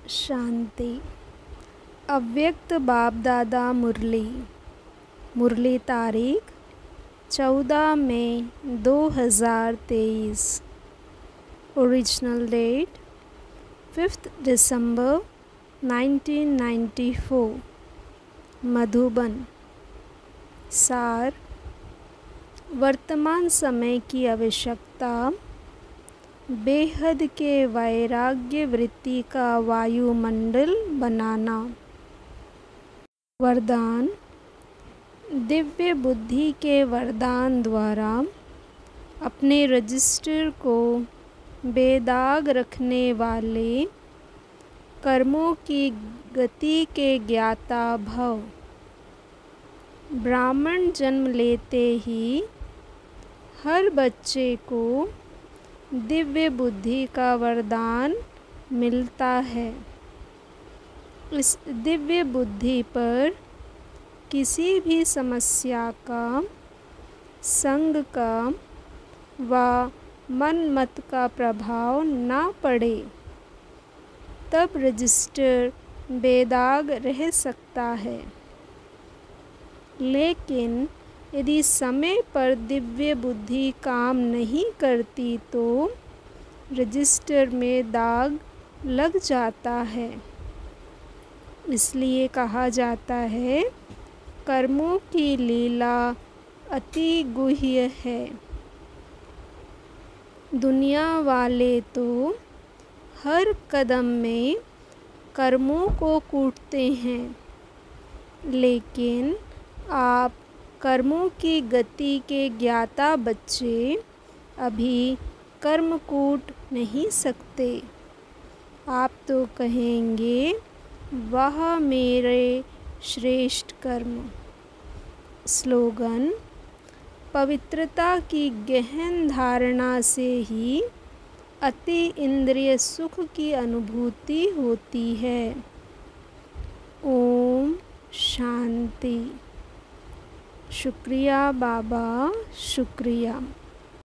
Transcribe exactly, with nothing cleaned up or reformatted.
शांति। अव्यक्त बाप दादा मुरली। मुरली तारीख चौदह मई दो हज़ार तेईस। Original date fifth December nineteen ninety four. Madhuban. सार। वर्तमान समय की आवश्यकता बेहद के वैराग्य वृत्ति का वायुमंडल बनाना। वरदान। दिव्य बुद्धि के वरदान द्वारा अपने रजिस्टर को बेदाग रखने वाले कर्मों की गति के ज्ञाता भव। ब्राह्मण जन्म लेते ही हर बच्चे को दिव्य बुद्धि का वरदान मिलता है। इस दिव्य बुद्धि पर किसी भी समस्या का, संग का व मन मत का प्रभाव न पड़े, तब रजिस्टर बेदाग रह सकता है। लेकिन यदि समय पर दिव्य बुद्धि काम नहीं करती तो रजिस्टर में दाग लग जाता है। इसलिए कहा जाता है, कर्मों की लीला अति गुह्य है। दुनिया वाले तो हर कदम में कर्मों को कूटते हैं, लेकिन आप कर्मों की गति के ज्ञाता बच्चे अभी कर्म कूट नहीं सकते। आप तो कहेंगे, वह मेरे श्रेष्ठ कर्म। स्लोगन। पवित्रता की गहन धारणा से ही अति इंद्रिय सुख की अनुभूति होती है। ओम शांति। शुक्रिया बाबा, शुक्रिया।